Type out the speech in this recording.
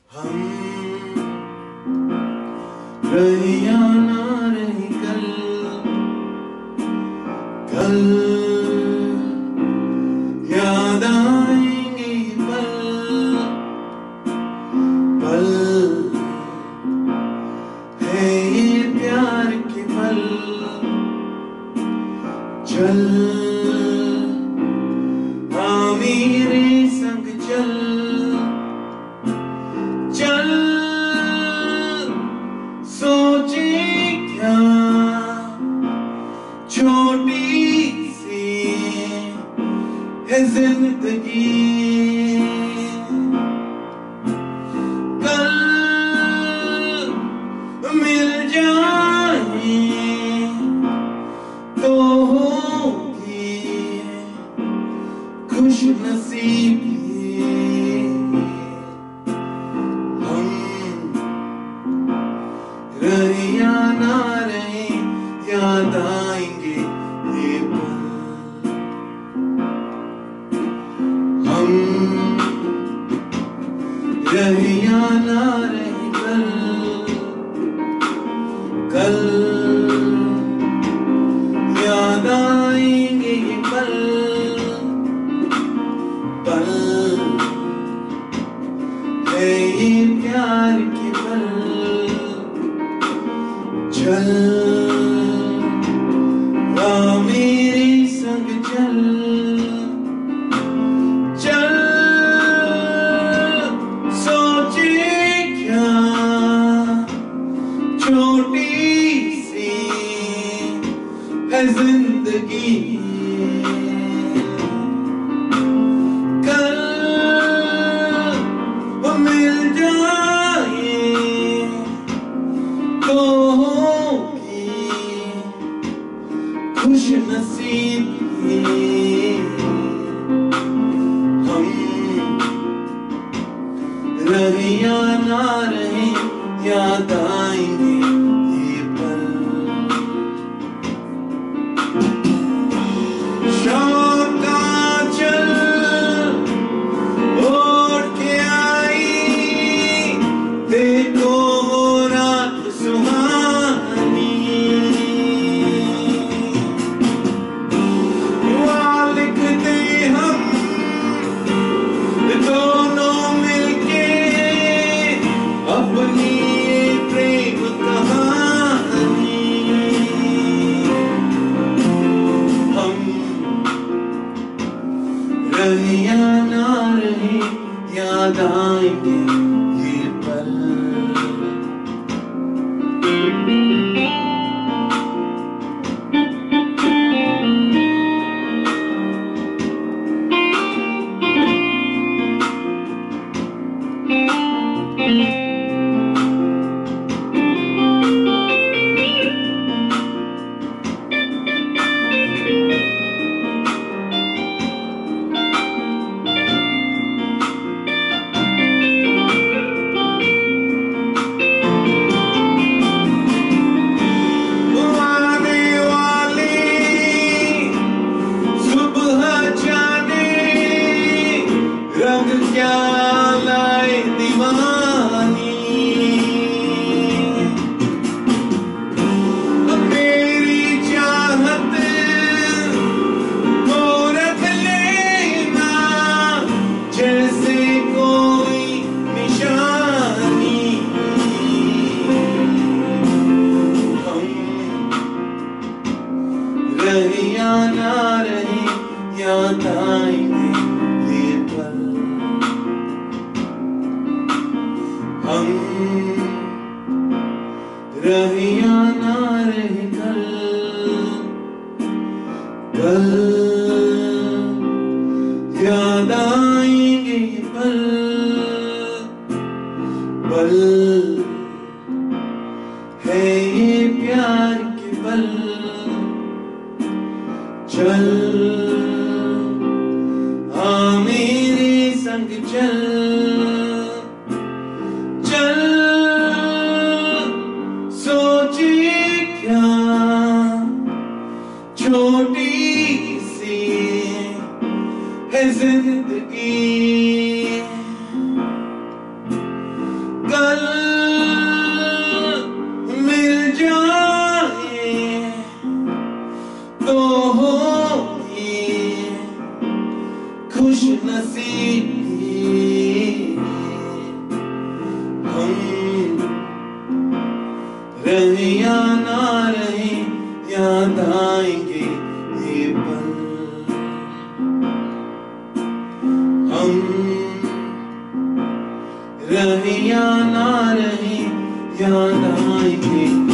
हम रहे या ना रहे कल, कल याद आएंगे पल, पल है ये प्यार के पल। चल हाँ मेरे संग चल, चल सोचे क्या छोटी सी है जिंदगी। कल मिल जाए तो होगी खुश नसीबी। रहे या ना रहे याद आएंगे ये पल। हम रहे या ना रहे कल, कल याद आएंगे ये पल, पल है ये प्यार के पल। चल आ मेरे संग चल, चल सोचे क्या छोटी सी है जिंदगी। कल वो मिल जाए तो खुश नसीबी। हम रहे या ना रहे याद आएंगे ये पल। शाम का चल ओढ़ के आई, देखो वो रात सुहानी। दोनों मिलके अपनी प्रेम कहानी। हम रहे या ना रहे याद आएंगे ये पल। क्या लाए दीवानी, मेरी चाहत को रख लेना जैसे कोई निशानी। हम रहे या ना रहे याद आएंगे ये पल। हम रहे या ना रहे कल, कल याद आएंगे ये पल, पल है ये प्यार के पल। चल आ मेरे संग चल, चल सोचे क्या छोटी सी है जिंदगी। होगी खुश नसीबी हम रहे या ना रहे याद आएंगे ये पल हम रहे या ना रहे याद आएंगे